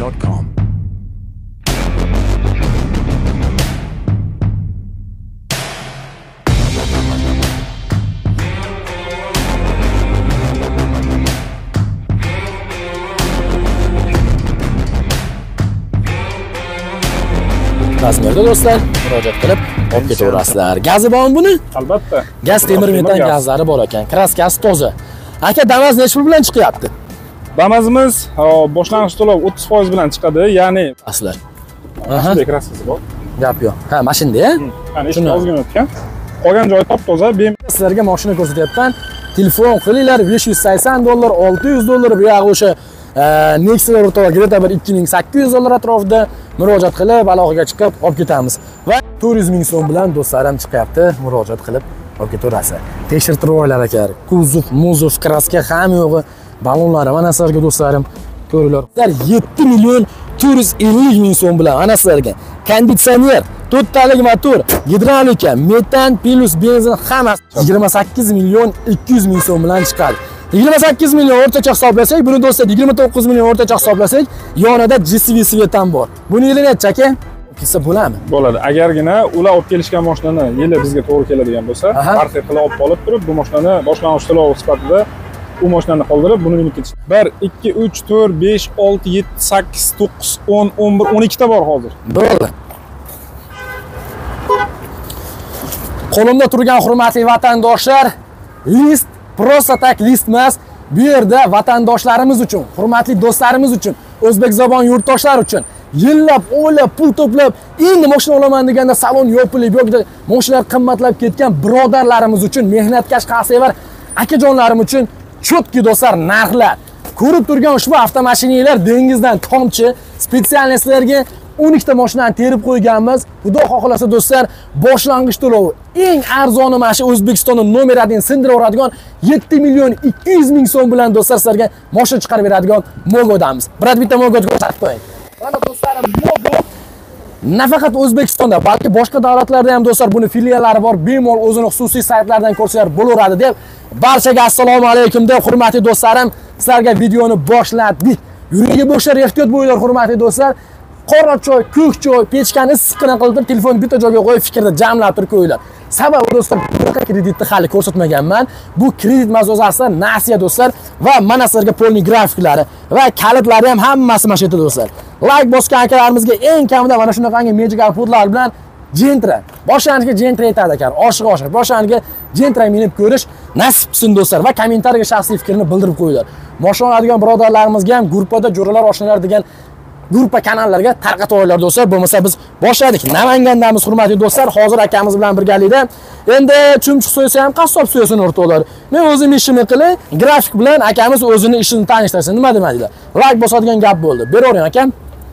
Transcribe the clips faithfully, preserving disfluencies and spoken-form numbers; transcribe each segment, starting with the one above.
dot com. Razmerda do'stlar, murojaat qilib olib ketaverasizlar. Gazi bormi buni? Albatta. Gaz temir metan gazlari bor ekan. Kraskasi toza. Aka, Damas necha pul bilan chiqyapti? Damazimiz boshlang'ich to'lov o'ttiz foiz bilan chiqadi, ya'ni aslan. Aha. Kraskasi bor. Gap yo'q. Ha, mashinada-ya? Mana ishni ozgina o'tgan. Qolgan joyi top-toza. Sizlarga mashina ko'rsatyapman. Telefon qilinglar, besh yuz sakson dollar, olti yuz dollar, bu yoq o'sha Nexia o'rtaga greta bir ikki ming sakkiz yuz dollar atrofida murojaat qilib, aloqaga chiqib olib ketamiz. Va to'rt yuz ming so'm bilan do'stlarim chiqyapti, murojaat qilib olib ketaverasiz. Tekshirtirib olaylar aka. Kuzov, muzov, kraska ham yo'g'i, ballonlari mana sizlarga do'stlarim ko'ringlar. yetti million to'rt yuz ellik ming so'm bilan ana sizlarga konditsioner, to'rttalik motor, gidravlika, metan plus benzin hammasi yigirma sakkiz million ikki yuz ming so'm bilan chiqadi. yigirma sakkiz million o'rtacha hisoblasak, buni do'stlar yigirma to'qqiz million o'rtacha hisoblasak, yonida G C V Svet ham bor. Buni yili necha aka? Kelsa bo'ladimi? Bo'ladi. Agargina ular olib kelishgan mashinani yili bizga to'g'ri keladigan bo'lsa, arxiv qilib olib qolib turib, bu mashinani boshlang'ich to'lov sifatida u mashinani qoldirib, buni minib ketish. bir, ikki, uch, to'rt, besh, olti, yetti, sakkiz, to'qqiz, o'n, o'n bir, o'n ikki ta bor hozir. Bo'ldi. Qo'limda turgan hurmatli vatandoshlar, list Prosta tak list emas, bu yerda vatandoshlarimiz uchun, hurmatli do'stlarimiz uchun, o'zbekzabon yurtdoshlar uchun yillab, o'ylab, pul to'plab, endi mashina olaman deganda salon yopilib yoki mashinalar qimmatlab ketgan birodarlarimiz uchun, mehnatkash, xalqsevar akajonlarim uchun chotki do'stlar narxlar. Ko'rib turgan ushbu avtomashinalar dengizdan tomchi, spetsialistlarga o'n ikkita mashinani terib qo'yganmiz. Xudo xohlasa do'stlar, boshlang'ich to'lovi eng arzoni mana shu O'zbekistonning nomer один sindiraveradigan yetti million ikki yuz ming so'm bilan do'stlar sizlarga mashina chiqarib beradigan Mogodamiz. Birat bitta Mogod ko'rsatib qo'ying. Mana do'stlarim, Mogo nafaqat O'zbekistonda, balki boshqa davlatlarda ham do'stlar buni filiallari bor. Bemalol o'zini xususiy saytlardan ko'rsalar bo'laveradi deb barchaga assalomu alaykum deb hurmatli do'stlarim, sizlarga videoni boshladik. Yuragi bo'shlar, ehtiyot bo'linglar hurmatli do'stlar. Qora choy, ko'k choy, pechkani issiqqina qilib, telefonni bitta joyga qo'yib fikrda jamlab turib qo'yinglar. Sababi do'stlar, bunaqa kreditni hali ko'rsatmaganman. Bu kredit mavzusida nasiya do'stlar va mana sizlarga polniy grafiklari va kalitlari ham hammasi mana shu yerda do'stlar. Like bosgan akalarimizga eng kamida mana shunaqangi magical pudlar bilan Gentra, boshlanishga Gentra aytadi ekan. Oshiq-oshiq boshlanishga Gentra minib ko'rish nasib qilsin do'stlar va kommentariyaga shaxsiy fikrini bildirib qo'yinglar. Mashina oladigan birodarlarimizga ham gruppada jo'ralar oshnalar degan gruppa kanallarga tarqatib qo'yinglar do'stlar. Bo'lmasa biz boshladik. Namangandamiz hurmatli do'stlar. Hozir akamiz bilan birgalikda. Endi chumchuq so'ysa ham qassob so'ysin o'rtoqlar. Men o'zim ishimni qilay, grafik bilan akamiz o'zini ishini tanishtirsin. Nima demaydilar? Like bosadigan gap bo'ldi. Beravering akam.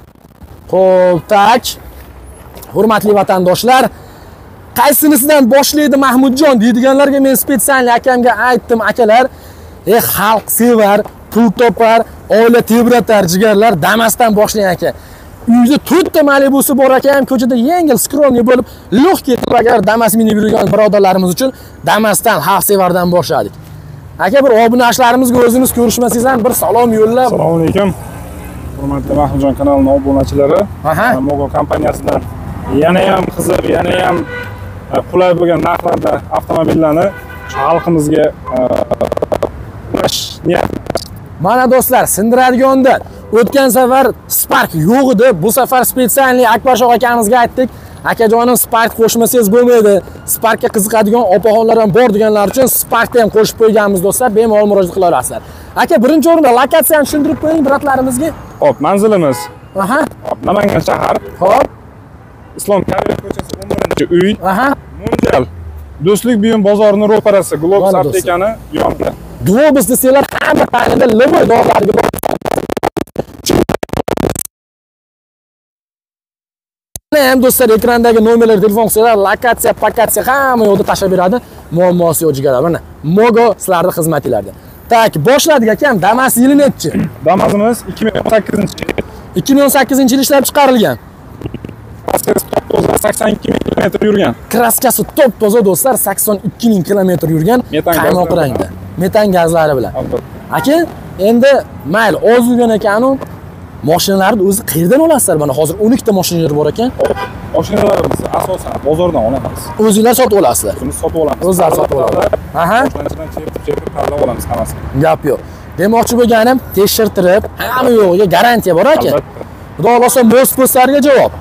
Xo'p, tak. Hurmatli vatandoshlar, qaysinisidan boshlaydi Mahmudjon deydiganlarga men spetsialniy akamga aytdim, akalar, e xalq sevar, pul topar, oila tebratar jigarlar, Damasdan boshlang aka. Uyda to'rtta Malibu'si bor ekan, ko'chada yengil, skromniy bo'lib, lehkey agar Damas minib yurgan birodarlarimiz uchun Damasdan, xalq sevardan boshladik. Aka, bir obunachalarimizga o'zimiz ko'rishmasangiz ham bir salom yo'llab. Assalomu alaykum. Hurmatli Mahmudjon kanalining obunachilari, Mogo kompaniyasidan yana ham qiziq, yana ham qulay bo'lgan narxlarda avtomobillarni xalqimizga ulash niyat. Mana do'stlar, sindiradigandan o'tgan safar Spark yo'q edi. Bu safar spetsialniy Akbarshoq akamizga aytdik. Akajonim, Spark qo'shmasangiz bo'lmaydi. Sparkka qiziqadigan opaxonlar ham bor deganlar uchun Sparkni ham qo'shib qo'yganmiz do'stlar. Bemalol murojaat qila olasizlar. Aka, birinchi o'rinda lokatsiyani tushuntirib qo'ying biratlarimizga. Hop, manzilimiz. Aha. Hop, Namangan shahar. Hop. Islom Karimov ko'chasi o'n birinchi uy. Aha. Mo'ljal. Do'stlik buyum bozorining ro'parasi, Globus aptekani yonida. Globus desanglar hamma tanida liboy dog'larga bor. Ham do'stlar, ekrandagi nomerlar, telefon qilsalar, lokatsiya, pakatsiya hamma yo'lda tashab beradi. Muammosi yo'q jigarlar. Mana Mogo sizlarning xizmatlaringizda. Tak, boshladik akam. Damas yili nechi? Damasimiz ikki ming o'n sakkizinchi yil. ikki ming o'n sakkizinchi yil ishlab chiqarilgan. Kraskasi top-toza sakson ikki ming kilometr yurgan. Kraskasi top-toza do'stlar, sakson ikki ming kilometr yurgan. Qaymoq rangda. Metan gazlari bilan. Aka, endi mayli, oz yurgan ekan-u. Mashinalarni o'zi qayerdan olasizlar? Mana hozir o'n ikkita mashinalar bor ekan. Mashinalarimizni asosan bozordan olamiz. O'zingizlar sotib olasizlar. Buni sotib olamiz. O'zlari sotib oladi. Aha. Boshlanishdan chertib-chertib tanlab olamiz hammasini. Gap yo'q. Demoqchi bo'lganim, tekshirtirib, hamma yo'g'iga garantiya bor ekan. Xudo xolasa most postlarga javob.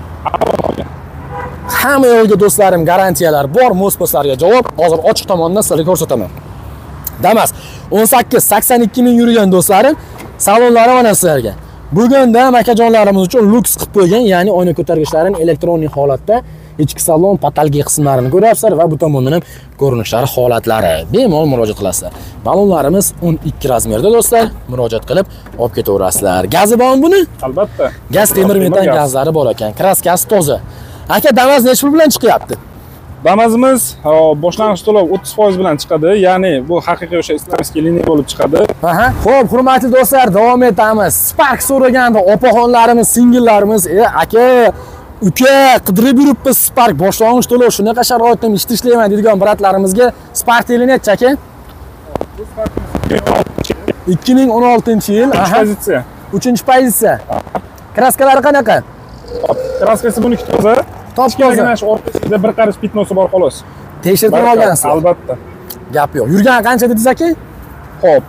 Hamma yo'lga do'stlarim garantiyalar bor, most postlarga javob. Hozir ochiq tomondan sizlarga ko'rsataman. Damas o'n sakkiz sakson ikki ming yurgan do'stlarim, salonlari mana sizlarga. Bugunda akajonlarimiz uchun luks qilib qo'ygan, ya'ni oyna ko'targichlarini elektronik holatda ichki salon patalgi qismlarini ko'rasizlar va bu tomondan ham ko'rinishlari, holatlari bemalol murojaat qilasizlar. Balonlarimiz o'n ikki razmerda do'stlar, murojaat qilib olib ketaverasizlar. Gazi bormi buni? Albatta. Gaz temir metan gazlari bor ekan. Kraskasi toza. Aka, Damas necha pul bilan chiqyapti? Damazimiz boshlang'ich to'lov o'ttiz foiz bilan chiqadi. Ya'ni bu haqiqiy o'sha islomskiy liniya bo'lib chiqadi. Aha. Xo'p, hurmatli do'stlar, davom etamiz. Spark so'raganda opaxonlarimiz, singillarimiz, "E, aka, uka, qidirib yuribmiz Spark boshlang'ich to'lov, shunaqa sharoitda ishda ishlayman" deydigan bratlarimizga Spark necha aka? Bu Spark ikki ming o'n oltinchi yil, aha. Pozitsiya. uchinchi pozitsiya. Kraskalari qanaqa? Kraskasi buniki toza. Top toza. O'rtasida bir qarich pitnosi bor xolos. Tekshirib olgansiz? Albatta. Gap yo'q. Yurgani qancha dedingiz aka? Xo'p.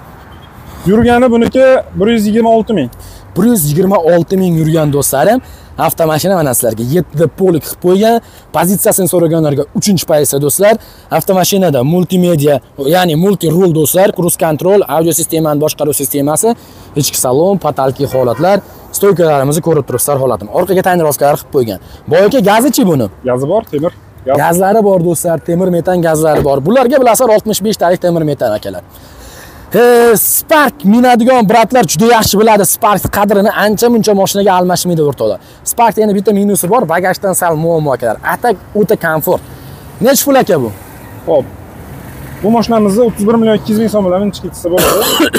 Yurgani buniki bir yuz yigirma olti ming. bir yuz yigirma olti ming yurgan do'stlarim. Avtomashina mana sizlarga yetti polik qilib qo'ygan. Pozitsiyasini so'raganlarga uchinchi pozitsiya do'stlar. Avtomashinada multimedia, ya'ni multi rul do'stlar, cruise control, audio sistemani boshqaruv sistemasi, ichki salon, patalki holatlar, stoykalarimizni ko'rib turibsizlar holatini. Orqaga tonirovkalar qilib qo'ygan. Boyaki gazichi buni? Gazi bor, temir. Gazlari bor do'stlar, temir metan gazlari bor. Bularga bilasizlar oltmish besh talik temir metan akalar. E, Spark minadigan bratlar juda yaxshi biladi. Spark qadrini ancha-muncha mashinaga almashmaydi o'rtoqlar. Spark yana bitta minusi bor, bagajdan sal muammo akalar. Atak o'ta komfort. Necha pul aka bu? Xo'p. Bu mashinamizni o'ttiz bir million ikki yuz ming so'm bilan minib chiqsa bo'ladi.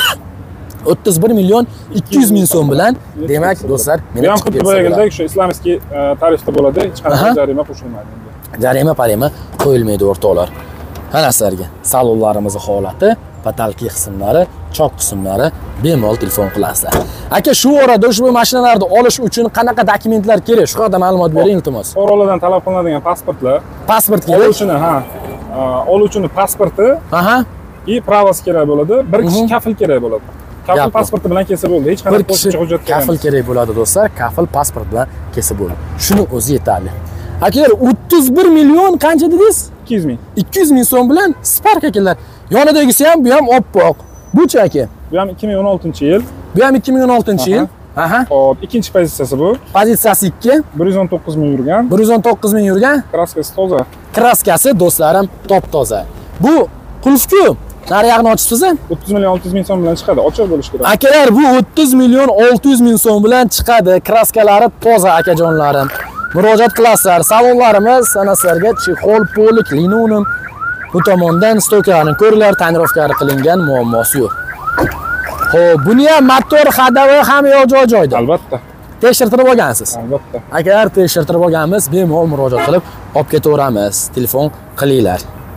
o'ttiz bir million ikki yuz ming so'm bilan, demak do'stlar, meni chiqib ketsa shu islomskiy tarifda bo'ladi, hech qanday jarima qo'shilmaydi. Jarima parima qo'yilmaydi o'rtoqlar. Mana sizlarga salonlarimiz holati, patalki qismlari, chok qismlari bemalol telefon qilasizlar. Aka, shu orada ushbu mashinalarni olish uchun qanaqa dokumentlar kerak? Shu haqida ma'lumot bering iltimos. Fuqarolardan talab qilinadigan pasportlar. Pasport kerak. Oluvchini, ha. Oluvchini pasporti, aha, и pravosi kerak bo'ladi. Bir kishi kafil kerak bo'ladi. Kafil pasporti bilan kelsa bo'ladi. Hech qanday qo'shimcha hujjat kerak emas. Kafil kerak bo'ladi do'stlar. Kafil pasport bilan kelsa bo'ladi. Shuni o'zi yetarli. Akalar, o'ttiz bir million qancha dedingiz? ikki yuz ming. ikki yuz ming so'm bilan Spark akalar. Yonidagisi ham, bu ham oppoq. Bu-chi aka? Bu ham ikki ming o'n oltinchi yil. Bu ham ikki ming o'n oltinchi yil. Aha. Hop, ikkinchi pozitsiyasi bu. Pozitsiyasi ikki. bir yuz o'n to'qqiz ming yurgan. bir yuz o'n to'qqiz ming yurgan. Kraskasi toza. Kraskasi do'stlarim top toza. Bu qulf-ku. Nariyog'ini ochibsiz? o'ttiz million olti yuz ming so'm bilan chiqadi. Ochiq bo'lish kerak. Akalar, bu o'ttiz million olti yuz ming so'm bilan chiqadi. Kraskalari toza akajonlarim. Murojaat qilasizlar. Salonlarimiz ana sizlarga chexol, polik, linoleum. Bu tomondan stoykalarni ko'ringlar, tonirovkalari qilingan, muammosi yo'q. Xo'p, buni ham motor, hadavi hamma yo'q joy-joyda. Albatta. Tekshirtirib olgansiz. Albatta. Agar tekshirtirib olganmiz, bemalol murojaat qilib olib ketaveramiz. Telefon qilinglar.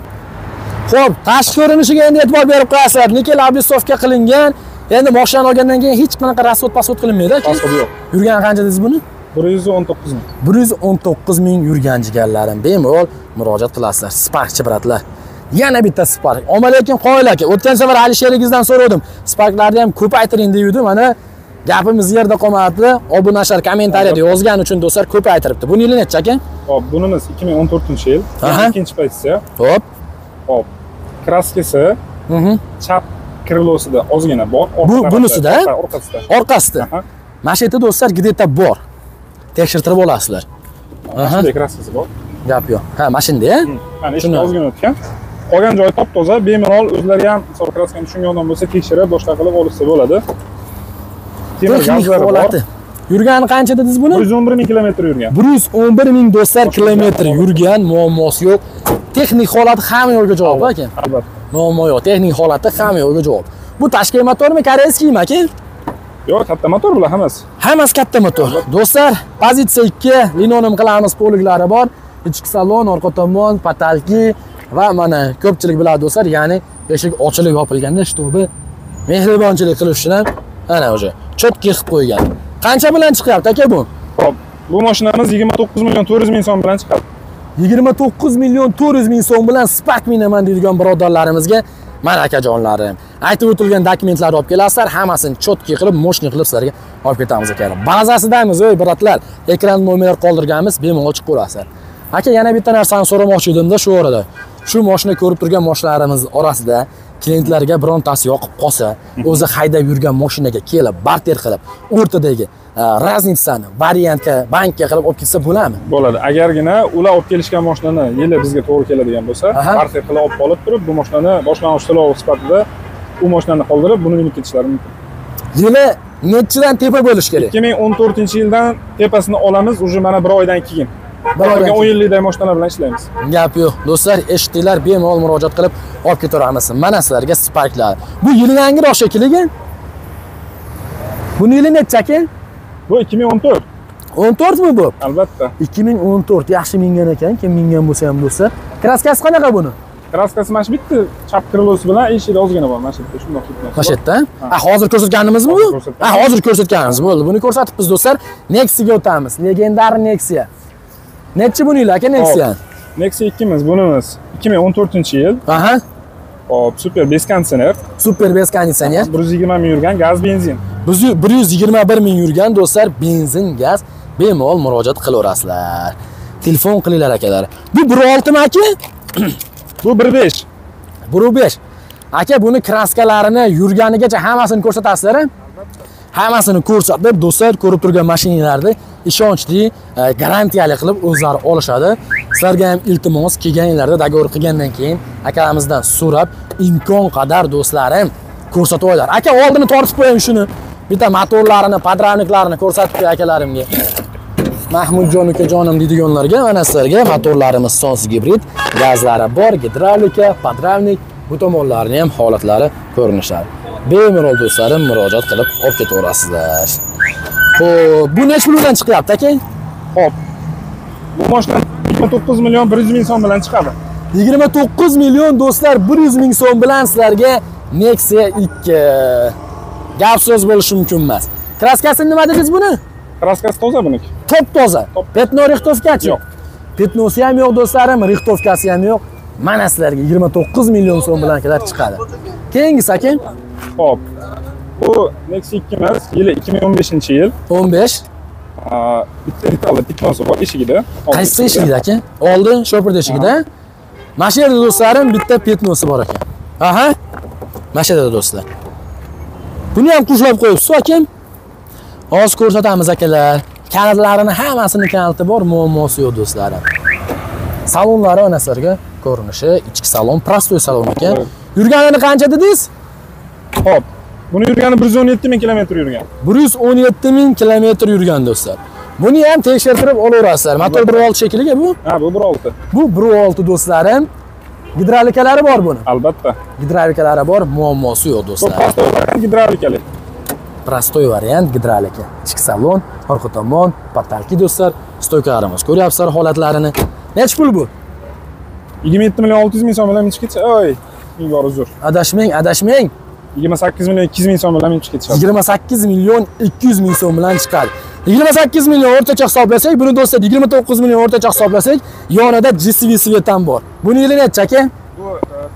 Xo'p, tashqi ko'rinishiga endi e'tibor berib qo'yasizlar. Nikel oblisovka qilingan. Endi mashinani olgandan keyin hech qanaqa rasvot pasvot qilinmaydi. Rasvot yo'q. Yurgan qancha dedingiz buni? bir yuz o'n to'qqiz ming. bir yuz o'n to'qqiz ming yurgan jigarlarim. Bemalol murojaat qilasizlar. Sparkchi bratlar. Yana bitta Spark. Omalekin qoyil aka. O'tgan safar Alisherigizdan so'radim. Sparklarni ham ko'paytiring deydi. Mana gapimiz yerda qolmadi. Obunashar kommentariyada yozgan uchun do'stlar ko'paytiribdi. Buni yili necha aka? Hop, bunimiz ikki ming o'n to'rtinchi yil. Ikkinchi pozitsiya. Hop. Hop. Kraskasi, Mhm. chap krilosida ozgina bor. Bu bunisida? Orqasida. Orqasida. Mana shu yerda do'stlar gideta bor. Tekshirtirib olasizlar. Aha. Kraskasi bor. Gap yo'q. Ha, mashinada-ya? Mana shuni ozgina o'tgan. Qolgan joyi top toza, bemalol o'zlari ham hisob kraskani tushungan odam bo'lsa tekshirib boshqa qilib olsa bo'ladi. Temir gazlari bor. Yurgani qancha dedingiz buni? bir yuz o'n bir ming kilometr yurgan. bir yuz o'n bir ming do'stlar kilometr yurgan, muammosi yo'q. Texnik holati hamma yo'lga javob aka. Albatta. Muammo yo'q, texnik holati hamma yo'lga javob. Bu tashqi motormi, koreyskimi aka? Yo'q, katta motor bular hammasi. Hammasi katta motor. Do'stlar, pozitsiya ikki, linoleum qilamiz, poliklari bor. Ichki salon, orqa tomon, patalki va mana ko'pchilik biladi do'stlar, ya'ni eshik ochilib yopilganda shtobi mehribonchilik qilish uchun ham ana o'sha chotki qilib qo'ygan. Qancha bilan chiqyapti aka bu? Hop, bu mashinamiz yigirma to'qqiz million to'rt yuz ming so'm bilan chiqadi. yigirma to'qqiz million to'rt yuz ming so'm bilan Spark minaman deydigan birodarlarimizga mana akajonlarim, aytib o'tilgan dokumentlarni olib kelasizlar, hammasini chotki qilib, moshni qilib sizlarga olib ketamiz aka. Bazasidamiz, ey biratlar. Ekran nomer qoldirganmiz, bemalol chiqib ko'rasizlar. Aka, yana bitta narsani so'ramoqchi edimda shu o'rada. Shu mashina ko'rib turgan mashinalarimiz orasida klientlarga birontasi yoqib qolsa, o'zi haydab yurgan mashinaga kelib, barter qilib, o'rtadagi raznitsani variantga, bankka qilib olib ketsa bo'ladimi? Bo'ladi. Agargina ular olib kelishgan mashinani yili bizga to'g'ri keladigan bo'lsa, barter qilib olib qolib turib, bu mashinani boshlang'ich to'lov sifatida u mashinani qoldirib, buni minib ketishlari mumkin. Yili nechidan tepa bo'lish kerak? ikki ming o'n to'rtinchi yildan tepasini olamiz, уже mana bir oydan keyin. Biz o'n yillikdagi mashinalar bilan ishlaymiz. Gap yo'q. Do'stlar, eshitdinglar, bemalol murojaat qilib olib ketaveramiz. Mana sizlarga Sparklar. Bu yili yangiroq shekilliga. Buni yili necha ekan? Bu ikki ming o'n to'rt. o'n to'rt mi bu? Albatta. ikki ming o'n to'rt yaxshi mingan ekan, kim mingan bo'lsa ham do'stlar. Kraskasi qanaqa buni? Kraskasi mana shu bitta chap krilosi bilan eshigi ozgina bor, mana shu yerda shundoq ketgan. Mana shu yerda? Ha, hozir ko'rsatganimizmi bu? Ha, hozir ko'rsatganimiz bo'ldi. Buni ko'rsatibmiz do'stlar. Nexia'ga o'tamiz. Legendar Nexia. Nechi buni yil aka Nexia? Nexia ikkimiz, bunimiz ikki ming o'n to'rtinchi yil. Aha. Hop, super bes konditsioner. Super bes konditsioner. bir yuz yigirma ming yurgan gaz benzin. bir yuz yigirma bir ming yurgan do'stlar, benzin, gaz bemalol murojaat qilaverasizlar. Telefon qilinglar akalar. Bu bir olti mi aka? Bu bir besh. bir besh. Aka, buni kraskalarini yurganigacha hammasini ko'rsatasizlar-a? Hammasini ko'rsatib, do'stlar, ko'rib turgan mashinalarni ishonchli, garantiyali qilib o'zlari olishadi. Sizlarga ham iltimos, kelganinglarda dogovor qilgandan keyin akalamizdan so'rab, imkon qadar do'stlarim ko'rsatib qo'yinglar. Aka, oldini tortib qo'ying shuni. Bitta motorlarini, podravniklarini ko'rsatib qo'y akalarimga. Mahmudjon ukajonim deydiganlarga, mana sizlarga motorlarimiz sonsiz gibrid, gazlari bor, gidravlika, podravnik, bu tomonlarning ham holatlari ko'rinishadi. Bemalol do'stlarim murojaat qilib olib ketaverasizlar. Xo'p, bu nech puldan chiqyapti aka? Hop. Bu mashina yigirma to'qqiz million bir yuz ming so'm bilan chiqadi. yigirma to'qqiz million do'stlar bir yuz ming so'm bilan sizlarga Nexia ikki. Gap so'z bo'lishi mumkin emas. Kraskasi nima dedingiz buni? Kraskasi toza buniki. Top toza. Petno rixtovkachi? Yo'q. Petnosi ham yo'q do'stlarim, rixtovkasi ham yo'q. Mana sizlarga yigirma to'qqiz million so'm bilan kelib chiqadi. Keyingisi aka? Hop. Bu Nexia ikkimiz yili ikki ming o'n beshinchi yil. o'n besh. Bitta detalli petnosi bor eshigida. Qaysi eshigida aka? Oldi shopirda eshigida. Mana shu yerda do'stlarim bitta petnosi bor ekan. Aha. Mana shu yerda do'stlar. Buni ham qushlab qo'yibsiz akam. Hozir ko'rsatamiz akalar. Kalitlarini hammasini kaliti bor, muammosi yo'q do'stlarim. Salonlari ana sizlarga ko'rinishi, ichki salon, prostoy salon ekan. Yurganini qancha dedingiz? Hop. Buni yurgani bir yuz o'n yetti ming kilometr yurgan. bir yuz o'n yetti ming kilometr yurgan do'stlar. Buni ham tekshirtirib olaverasizlar. Motor bir olti shekliga bu? Ha, bu bir olti. Bu bir olti do'stlarim. Gidravlikalari bor buni. Albatta. Gidravlikalari bor, muammosi yo'q do'stlar. Bu gidravlikali. Prostoy variant gidravlika. Ichki salon, orqa tomon, portalki do'stlar, stoykalarimiz. Ko'ryapsizlar holatlarini. Nech pul bu? yigirma yetti million olti yuz ming so'm bilan minib ketsa, oy, ming bor uzr. Adashmang, adashmang. yigirma sakkiz million ikki yuz ming so'm bilan minib ketishadi. yigirma sakkiz million ikki yuz ming so'm bilan chiqadi. yigirma sakkiz million o'rtacha hisoblasak, buni do'stlar yigirma to'qqiz million o'rtacha hisoblasak, yonida G C V Svet ham bor. Buni yili necha aka? Bu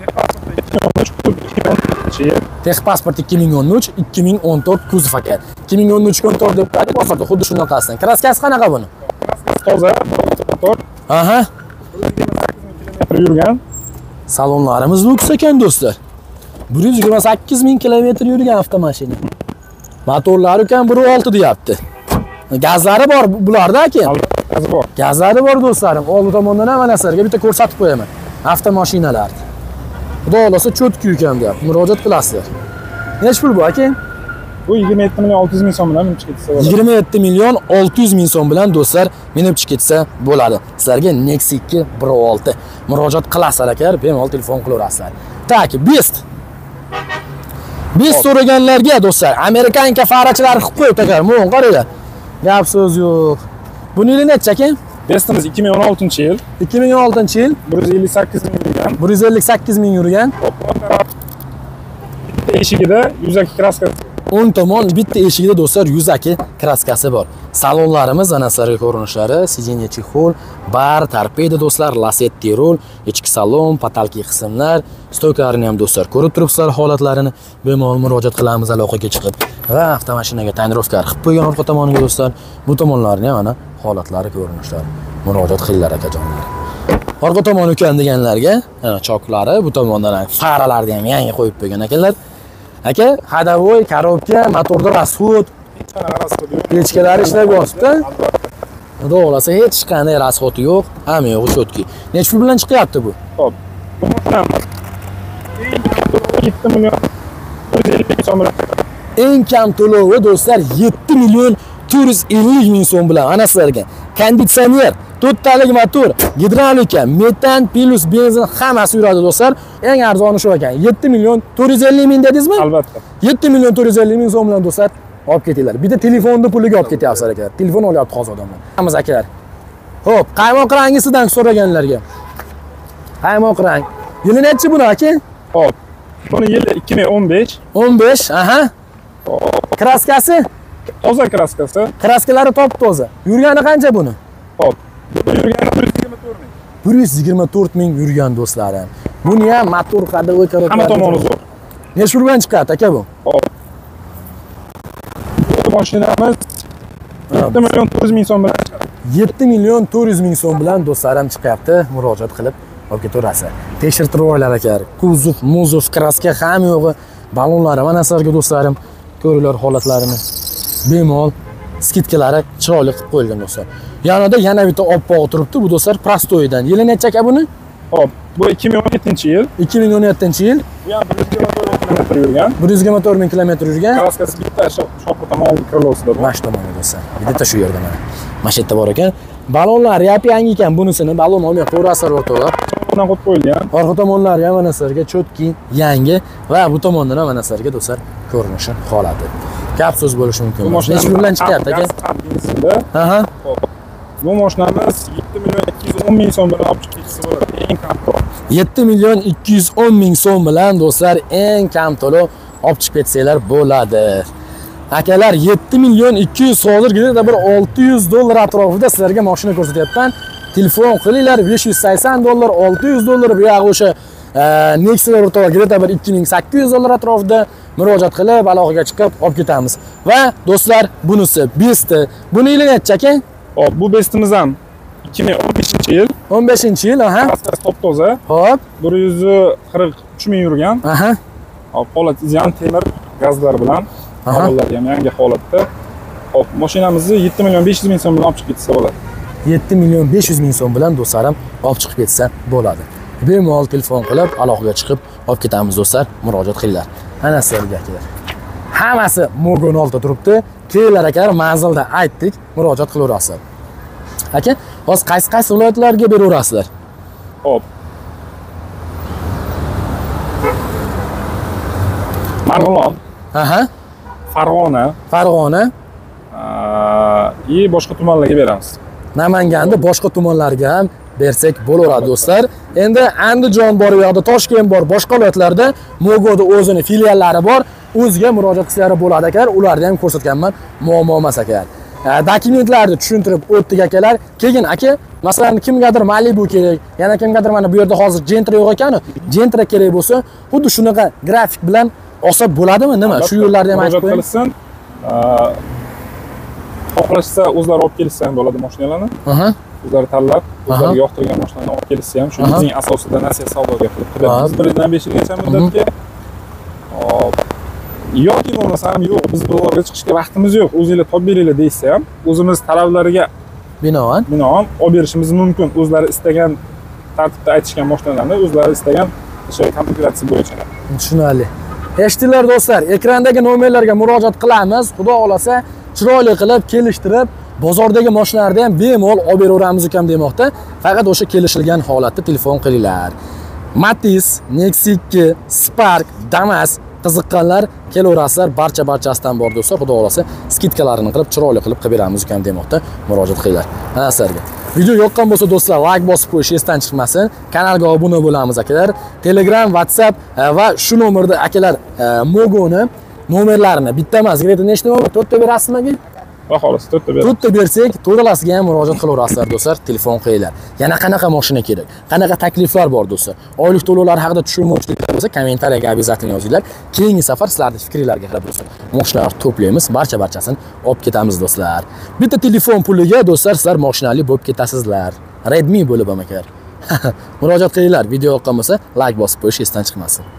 Texpasport ikki ming o'n uch, ikki ming o'n to'rt kuzov aka. ikki ming o'n uch o'n to'rt deb qo'yadi, xuddi shunaqasidan. Kraskasi qanaqa buni? Toza, motor. Aha. Yurgan. Salonlarimiz luks ekan do'stlar. bir yuz yigirma sakkiz ming kilometr yurgan avtomashina. Motorlari ham bir olti deyapti. Gazlari bor bularda aka. Gazi bor. Gazlari bor do'stlarim. Oldi tomondan ham mana sizlarga bitta ko'rsatib qo'yaman. Avtomashinalar. Xudo xolasa cho'tki ekan deyapti. Murojaat qilasizlar. Nech pul bu aka? Bu yigirma yetti million olti yuz ming so'm bilan minib ketsa bo'ladi. yigirma yetti million olti yuz ming so'm bilan do'stlar minib ketsa bo'ladi. Sizlarga Nexia ikki bir olti murojaat qilasizlar akalar, bemalol telefon qilaverasizlar. Tak, best. Biz so'raganlarga do'stlar, Amerikanka farachilari qilib qo'yib akalar, mo'ng qaranglar. Gap so'z yo'q. Buni yili necha aka? Bestimiz ikki ming o'n oltinchi yil. ikki ming o'n oltinchi yil. bir yuz ellik sakkiz ming yurgan. bir yuz ellik sakkiz ming yurgan. Eshigida yuzaki kraska o'ng tomon bitta eshigida do'stlar yuzaki kraskasi bor. Salonlarimiz ana sizlarga ko'rinishlari, sidinye chexol, bar, torpeda do'stlar, lasetti rol, ichki salon, patalki qismlar, stoykalarni ham do'stlar ko'rib turibsizlar holatlarini. Bemalol murojaat qilamiz aloqaga chiqib va avtomashinaga tonirovka qilib qo'ygan orqa tomoniga do'stlar. Bu tomonlarni ham ana holatlari ko'rinishlari. Murojaat qilinglar akajonlar. Orqa tomon ekan deganlarga, ana choklari, bu tomondan faralarni ham yangi qo'yib qo'ygan ekanlar. Aka, hadavoy, korobka, motorda rasxod, pechkalari ishlab yotibdi. Xudo xolasa hech qanday rasxodi yo'q, hamma yo'g'i shotki. Necha pul bilan chiqyapti bu? Xo'p. yetti million to'rt yuz ellik ming so'm bilan. Eng kam to'lovi do'stlar yetti million to'rt yuz ellik ming so'm bilan. Ana sizlarga konditsioner, to'rttalik motor, gidravlika, metan, plus benzin hammasi yuradi do'stlar. Eng arzoni shu ekan. yetti million to'rt yuz ellik ming dedingizmi? Albatta. yetti million to'rt yuz ellik ming so'm bilan do'stlar olib ketinglar. Bitta telefonni puliga olib ketyapsizlar aka. Telefon olyapti hozir odamlar. Hammamiz akalar. Xo'p, qaymoq rangisidan so'raganlarga. Qaymoq rang. Yili nechi buni aka? Xo'p. Buni yili ikki ming o'n besh. o'n besh, aha. Kraskasi? Toza kraskasi. Kraskalari top toza. Yurgani qancha buni? Xo'p. Bu yurgani bir yuz yigirma to'rt ming. bir yuz yigirma to'rt ming yurgan do'stlarim. Buni ham motor qadavoy korobka. Hamma tomoni zo'r. Necha pul bilan chiqadi aka bu? Xo'p. Bu mashinamiz yetti million to'rt yuz ming so'm bilan chiqadi. yetti million to'rt yuz ming so'm bilan do'stlarim chiqyapti. Murojaat qilib olib ketaverasiz. Tekshirtirib olaylar aka. Kuzov, muzov, kraska ham yo'g'i. Balonlari mana sizlarga do'stlarim ko'ringlar holatlarini. Bemalol skidkalari chiroyli qilib qo'yilgan do'stlar. Yanida yana bitta oppoq turibdi. Bu do'stlar prostoydan. Yili necha aka buni? Xo'p, bu ikki ming o'n yettinchi yil. ikki ming o'n yettinchi yil. Bu ham bir yuz yigirma to'rt ming kilometr yurgan. bir yuz yigirma to'rt ming kilometr yurgan. Kraskasi bitta shoqqa tomon krolosida bor. Mash tomoni do'stlar. Bitta shu yerda mana. Mashetda bor ekan. Balonlar yap yangi ekan. Bunisini balon olmay qo'raslar o'rtoqlar. Bundan qo'yib qo'yilgan. Orqa tomonlari ham mana sizlarga chotki, yangi va bu tomondan ham mana sizlarga do'stlar ko'rinishi holati. Gap so'z bo'lishi mumkin. Necha pul bilan chiqyapti aka? Aha. Bu mashinamiz yetti million ikki yuz o'n ming so'm bilan olib chiqishsa bo'ladi. Eng kam to'lov. yetti million ikki yuz o'n ming so'm bilan do'stlar eng kam to'lov olib chiqib ketsanglar bo'ladi. Akalar yetti million ikki yuz hozirgida bir olti yuz dollar atrofida sizlarga mashina ko'rsatyapman. Telefon qilinglar besh yuz sakson dollar, olti yuz dollar bu yoq o'sha Nexa'lar o'rtog'iga bir ikki ming sakkiz yuz dollar atrofida murojaat qilib aloqaga chiqib olib ketamiz. Va do'stlar bunisi Besti. Buni yili necha aka? Hop, bu Bestimiz ham ikki ming o'n beshinchi yil. o'n beshinchi yil, aha. Kraskasi top toza. Hop, bir yuz qirq uch ming yurgan. Aha. Hop, holat izyan temir gazlar bilan. Havolar ham yangi holatda. Hop, mashinamizni yetti million besh yuz ming so'm bilan olib chiqib ketsa bo'ladi. yetti million besh yuz ming so'm bilan do'stlarim olib chiqib ketsa bo'ladi. Bemalol telefon qilib aloqaga chiqib olib ketamiz do'stlar, murojaat qilinglar. Ana sizlarga akalar. Hammasi Mogon oldida turibdi. Kelinglar akalar, manzilda aytdik, murojaat qilaverasizlar. Aka, hozir qaysi-qaysi viloyatlarga beraverasizlar? Hop. Marg'ilon. Aha. Farg'ona. Farg'ona. И boshqa tumanlarga beramiz. Namanganda boshqa tumanlarga ham bersak bo'laveradi do'stlar. Endi Andijon bor, u yoqda Toshkent bor, boshqa viloyatlarda Mogoda o'zini filiallari bor. O'ziga murojaat qilsalar bo'ladi akalar. Ularni ham ko'rsatganman, muammo emas akalar. Dokumentlarni tushuntirib o'tdik akalar. Keyin aka, masalan, kimgadir Malibu kerak, yana kimgadir mana bu yerda hozir Gentra yo'q ekan, Gentra kerak bo'lsa, xuddi shunaqa grafik bilan olsa bo'ladimi? Nima? Shu yo'llarni ham aytib qo'ying. Xohlashsa o'zlari olib kelsa ham bo'ladi mashinalarni. Aha. O'zlari tanlab, o'zlariga yoqtirgan mashinalarni olib kelsa ham shu bizning asosida nasiya savdoga qilib qilamiz. birdan besh yilgacha muddatga. Hop. Yoki bo'lmasam yo'q, biz bozorga chiqishga vaqtimiz yo'q, o'zingizlar topib beringlar deysa ham, o'zimiz talablariga binoan binoan olib berishimiz mumkin. O'zlari istagan tartibda aytishgan mashinalarni o'zlari istagan o'sha konfiguratsiya bo'yicha. Tushunarli. Eshitdilar do'stlar, ekrandagi nomerlarga murojaat qilamiz. Xudo xolasa chiroyli qilib kelishtirib, bozordagi mashinalarni ham bemalol olib beraveramiz ekan demoqda. Faqat o'sha kelishilgan holatda telefon qilinglar. Matiz, Nexia ikki, Spark, Damas qiziqqanlar kelaverasizlar, barcha barchasidan bor do'stlar. Xudo xolasa skidkalarini qilib, chiroyli qilib qilib beramiz ekan demoqda. Murojaat qilinglar. Ha, sizlarga. Video yoqqan bo'lsa do'stlar, like bosib qo'yish esdan chiqmasin. Kanalga obuna bo'lamiz akalar. Telegram, WhatsApp va shu nomerda akalar Mogoni nomerlarini bitta emas, greta nechta nomer? to'rtta berasizmi? Va xolos, to'rtta beramiz. to'rtta bersak, to'rtalasiga ham murojaat qilaverasizlar do'stlar, telefon qo'yinglar. Yana qanaqa mashina kerak? Qanaqa takliflar bor do'stlar? Oylik to'lovlari haqida tushunmovchiliklar bo'lsa, kommentariyaga обязательно yozinglar. Keyingi safar sizlarning fikringlarga qarab do'stlar, mashinalar to'playmiz, barcha-barchasini olib ketamiz do'stlar. Bitta telefon puliga do'stlar sizlar mashinali bo'lib ketasizlar. Redmi bo'lib ham agar. Murojaat qilinglar. Video yoqqan bo'lsa, like bosib qo'yish esdan chiqmasin.